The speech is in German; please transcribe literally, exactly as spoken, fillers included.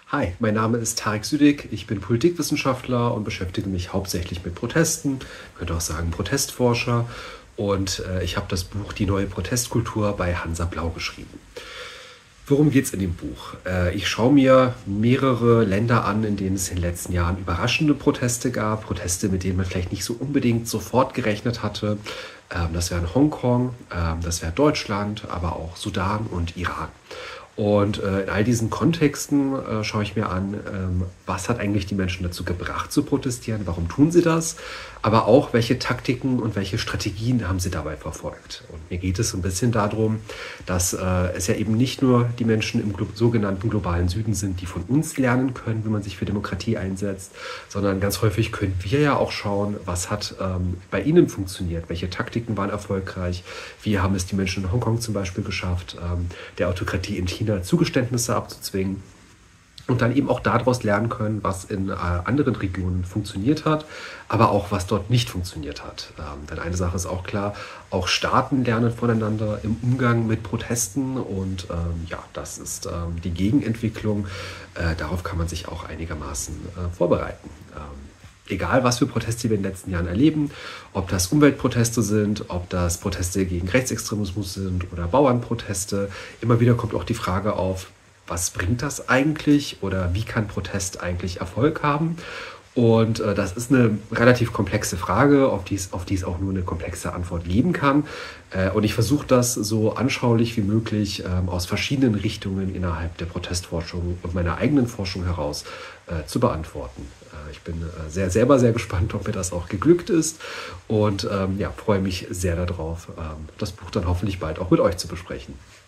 Hi, mein Name ist Tarek Südig, ich bin Politikwissenschaftler und beschäftige mich hauptsächlich mit Protesten, man könnte auch sagen Protestforscher, und äh, ich habe das Buch Die neue Protestkultur bei Hansa Blau geschrieben. Worum geht es in dem Buch? Äh, ich schaue mir mehrere Länder an, in denen es in den letzten Jahren überraschende Proteste gab, Proteste, mit denen man vielleicht nicht so unbedingt sofort gerechnet hatte. Ähm, das wären Hongkong, ähm, das wäre Deutschland, aber auch Sudan und Iran. Und äh, in all diesen Kontexten äh, schaue ich mir an, ähm, was hat eigentlich die Menschen dazu gebracht zu protestieren, warum tun sie das, aber auch welche Taktiken und welche Strategien haben sie dabei verfolgt. Und mir geht es so ein bisschen darum, dass äh, es ja eben nicht nur die Menschen im glo sogenannten globalen Süden sind, die von uns lernen können, wie man sich für Demokratie einsetzt, sondern ganz häufig können wir ja auch schauen, was hat ähm, bei ihnen funktioniert, welche Taktiken waren erfolgreich, wie haben es die Menschen in Hongkong zum Beispiel geschafft, ähm, der Autokratie in China Zugeständnisse abzuzwingen und dann eben auch daraus lernen können, was in äh, anderen Regionen funktioniert hat, aber auch was dort nicht funktioniert hat. Ähm, denn eine Sache ist auch klar, auch Staaten lernen voneinander im Umgang mit Protesten und ähm, ja, das ist ähm, die Gegenentwicklung. Äh, darauf kann man sich auch einigermaßen äh, vorbereiten. Ähm, Egal, was für Proteste wir in den letzten Jahren erleben, ob das Umweltproteste sind, ob das Proteste gegen Rechtsextremismus sind oder Bauernproteste, immer wieder kommt auch die Frage auf, was bringt das eigentlich oder wie kann Protest eigentlich Erfolg haben? Und äh, das ist eine relativ komplexe Frage, auf die es, auf die es auch nur eine komplexe Antwort geben kann. Äh, und ich versuche das so anschaulich wie möglich ähm, aus verschiedenen Richtungen innerhalb der Protestforschung und meiner eigenen Forschung heraus äh, zu beantworten. Äh, ich bin äh, sehr selber sehr gespannt, ob mir das auch geglückt ist und ähm, ja, freue mich sehr darauf, ähm, das Buch dann hoffentlich bald auch mit euch zu besprechen.